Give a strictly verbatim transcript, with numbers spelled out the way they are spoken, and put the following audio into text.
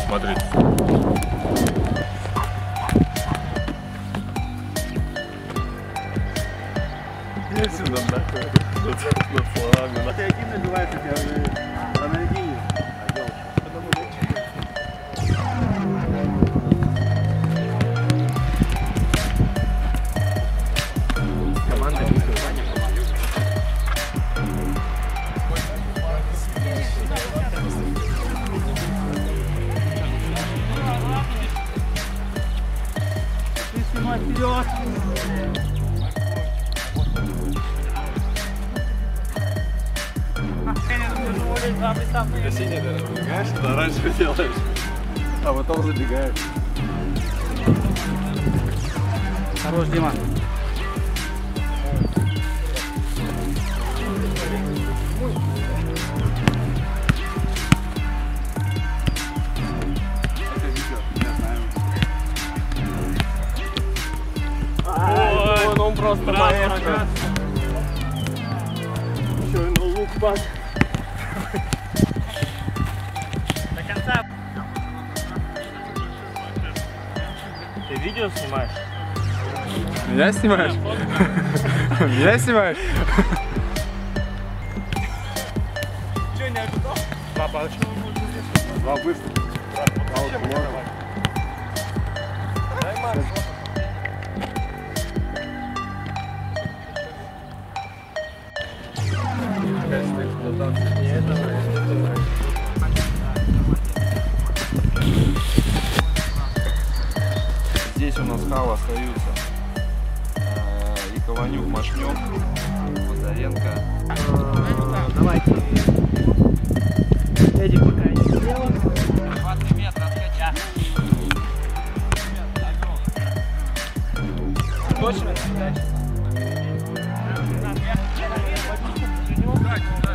смотреть. Я сюда нахуй. Над словами. Ты один набиваешь, у тебя а на льдине. Команда ты снимай вперед! Ты синий забегаешь, это раньше делаешь, а потом забегаешь. Хорош, Дима. Ой, ну он просто маэстро. Еще и на лук пас. До конца. Ты видео снимаешь? Меня снимаешь? Меня снимаешь? Че, не ожидал? Два палочки. Два быстро. Дай Марк. Здесь у нас хава остаются э, и Кованюк, Машнев, Бондаренко. Давайте. Эдик пока не сделал. двадцать метров откача. Точно?